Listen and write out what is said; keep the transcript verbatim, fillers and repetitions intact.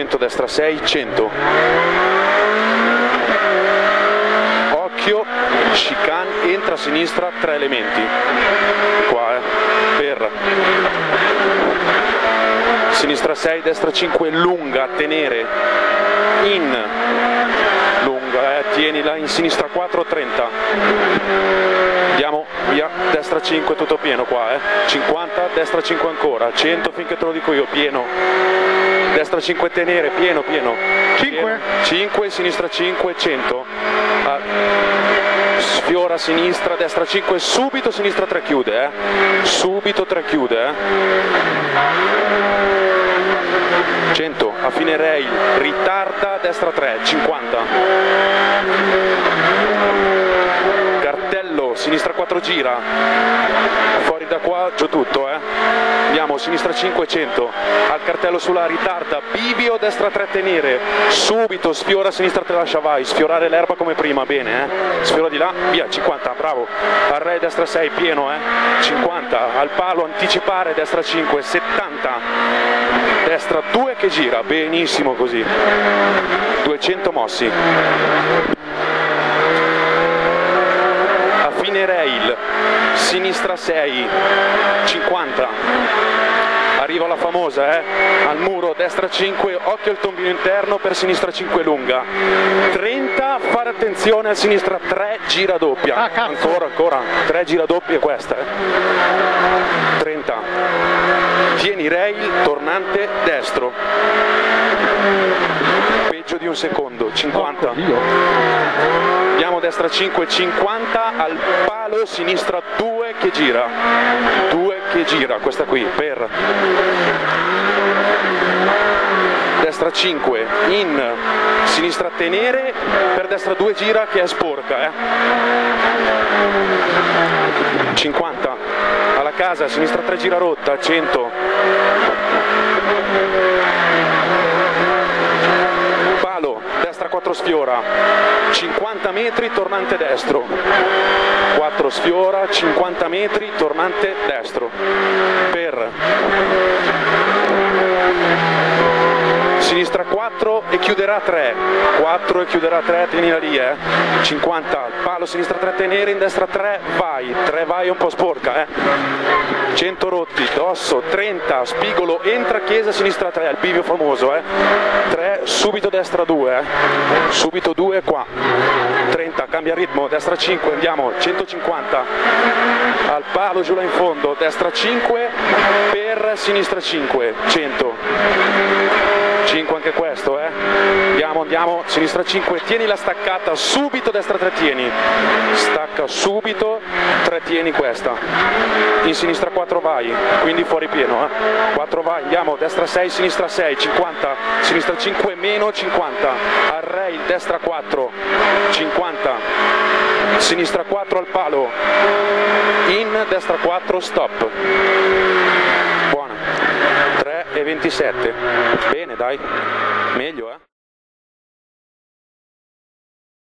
cento, destra sei, cento. Occhio, chicane, entra a sinistra, tre elementi. Qua, eh, per sinistra sei, destra cinque, lunga, tenere, in, lunga, eh, tienila, in sinistra quattro, trenta. Andiamo via, destra cinque, tutto pieno qua, eh. cinquanta, destra cinque ancora, cento finché te lo dico io, pieno. Destra cinque tenere, pieno, pieno. cinque. cinque, sinistra cinque, cento. Ah, sfiora a sinistra, destra cinque, subito, sinistra tre chiude, eh. Subito tre chiude, eh. cento, a fine rail, ritarda, destra tre, cinquanta. Cartello, sinistra quattro gira, fuori da qua, giù tutto, eh. Andiamo, sinistra cinque, cento, al cartello sulla ritarda, bivio, destra tre tenere, subito, sfiora, sinistra te lascia vai, sfiorare l'erba come prima, bene, eh. Sfiora di là, via, cinquanta, bravo, array, destra sei, pieno, eh. cinquanta, al palo, anticipare, destra cinque, settanta, destra due che gira, benissimo così, duecento mossi. Fine rail, sinistra sei, cinquanta, arriva la famosa, eh? Al muro, destra cinque, occhio al tombino interno per sinistra cinque lunga, trenta, fare attenzione a sinistra tre, gira doppia, ah, ancora, ancora, tre gira doppia questa, eh? trenta, tieni rail, tornante, destro, peggio di un secondo, cinquanta. Andiamo destra cinque, cinquanta, al palo, sinistra due che gira, due che gira, questa qui, per destra cinque, in, sinistra tenere, per destra due gira che è sporca, eh. cinquanta, alla casa, sinistra tre gira rotta, cento. Palo, destra quattro sfiora, cinquanta metri, tornante destro, quattro sfiora, cinquanta metri, tornante destro, per sinistra quattro e chiuderà tre, quattro e chiuderà tre, tienila lì, eh. cinquanta, palo, sinistra tre tenere, in destra tre, vai, tre vai, un po' sporca, eh. cento rotti, dosso, trenta, spigolo, entra chiesa, sinistra tre, il bivio famoso, eh. tre, subito destra due, eh. subito due qua, trenta, cambia ritmo, destra cinque, andiamo, centocinquanta, al palo giù là in fondo, destra cinque, per sinistra cinque, cento, cinque anche questo, eh. andiamo, andiamo, sinistra cinque, tieni la staccata, subito destra tre tieni, stacca subito, tre tieni questa, in sinistra quattro vai, quindi fuori pieno, eh. quattro vai, andiamo, destra sei, sinistra sei, cinquanta, sinistra cinque meno, cinquanta, array, destra quattro, cinquanta, sinistra quattro al palo, in, destra quattro, stop, buona, tre e ventisette, bene dai, meglio, eh.